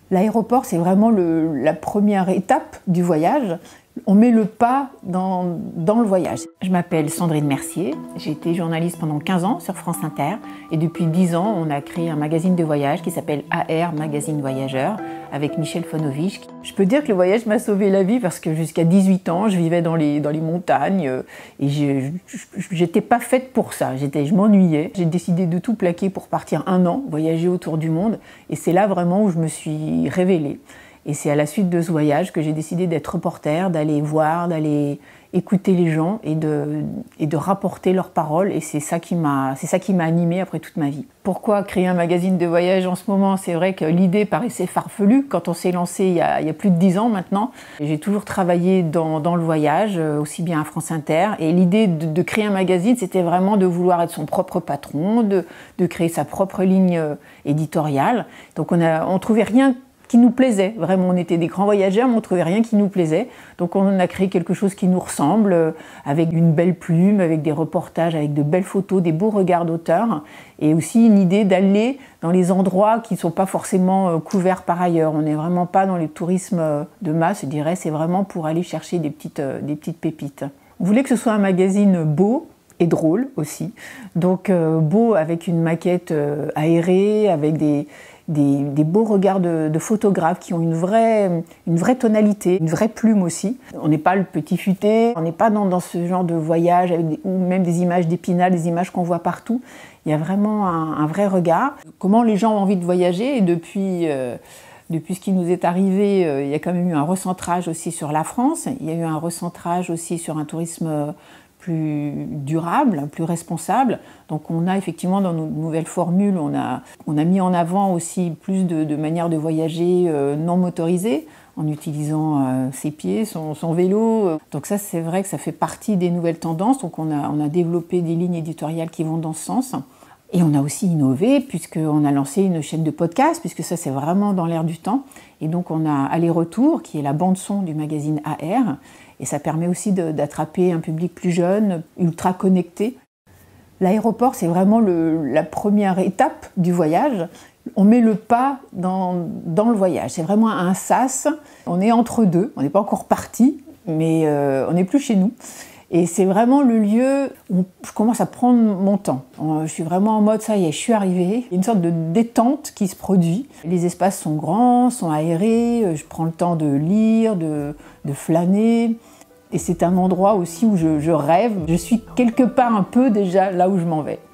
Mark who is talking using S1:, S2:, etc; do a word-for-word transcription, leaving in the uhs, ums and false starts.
S1: L'aéroport, c'est vraiment le, la première étape du voyage. On met le pas dans, dans le voyage. Je m'appelle Sandrine Mercier, j'ai été journaliste pendant quinze ans sur France Inter et depuis dix ans, on a créé un magazine de voyage qui s'appelle A R Magazine Voyageur avec Michel Fonovich. Je peux dire que le voyage m'a sauvé la vie parce que jusqu'à dix-huit ans, je vivais dans les, dans les montagnes et je n'étais pas faite pour ça, je m'ennuyais. J'ai décidé de tout plaquer pour partir un an, voyager autour du monde et c'est là vraiment où je me suis révélée. Et c'est à la suite de ce voyage que j'ai décidé d'être reporter, d'aller voir, d'aller écouter les gens et de, et de rapporter leurs paroles. Et c'est ça qui m'a, c'est ça qui m'a animée après toute ma vie. Pourquoi créer un magazine de voyage en ce moment? C'est vrai que l'idée paraissait farfelue quand on s'est lancé il y a, il y a plus de dix ans maintenant. J'ai toujours travaillé dans, dans le voyage, aussi bien à France Inter. Et l'idée de, de créer un magazine, c'était vraiment de vouloir être son propre patron, de, de créer sa propre ligne éditoriale. Donc on a, on trouvait rien qui nous plaisait. Vraiment, on était des grands voyageurs, mais on ne trouvait rien qui nous plaisait. Donc on a créé quelque chose qui nous ressemble, euh, avec une belle plume, avec des reportages, avec de belles photos, des beaux regards d'auteurs, et aussi une idée d'aller dans les endroits qui ne sont pas forcément euh, couverts par ailleurs. On n'est vraiment pas dans le tourisme euh, de masse, je dirais, c'est vraiment pour aller chercher des petites, euh, des petites pépites. On voulait que ce soit un magazine beau, et drôle aussi. Donc euh, beau avec une maquette euh, aérée, avec des, des, des beaux regards de, de photographes qui ont une vraie, une vraie tonalité, une vraie plume aussi. On n'est pas le petit futé, on n'est pas dans, dans ce genre de voyage avec des, ou même des images d'Épinal, des images qu'on voit partout. Il y a vraiment un, un vrai regard. Comment les gens ont envie de voyager et depuis... Euh, Depuis ce qui nous est arrivé, euh, il y a quand même eu un recentrage aussi sur la France. Il y a eu un recentrage aussi sur un tourisme plus durable, plus responsable. Donc on a effectivement dans nos nouvelles formules, on a, on a mis en avant aussi plus de, de manières de voyager euh, non motorisées, en utilisant euh, ses pieds, son, son vélo. Donc ça, c'est vrai que ça fait partie des nouvelles tendances. Donc on a, on a développé des lignes éditoriales qui vont dans ce sens. Et on a aussi innové puisqu'on a lancé une chaîne de podcast, puisque ça c'est vraiment dans l'air du temps. Et donc on a Aller-Retour, qui est la bande-son du magazine A R, et ça permet aussi d'attraper un public plus jeune, ultra connecté. L'aéroport, c'est vraiment le, la première étape du voyage. On met le pas dans, dans le voyage. C'est vraiment un sas. On est entre deux, on n'est pas encore parti, mais euh, on n'est plus chez nous. Et c'est vraiment le lieu où je commence à prendre mon temps. Je suis vraiment en mode, ça y est, je suis arrivée. Il y a une sorte de détente qui se produit. Les espaces sont grands, sont aérés, je prends le temps de lire, de, de flâner. Et c'est un endroit aussi où je, je rêve. Je suis quelque part un peu déjà là où je m'en vais.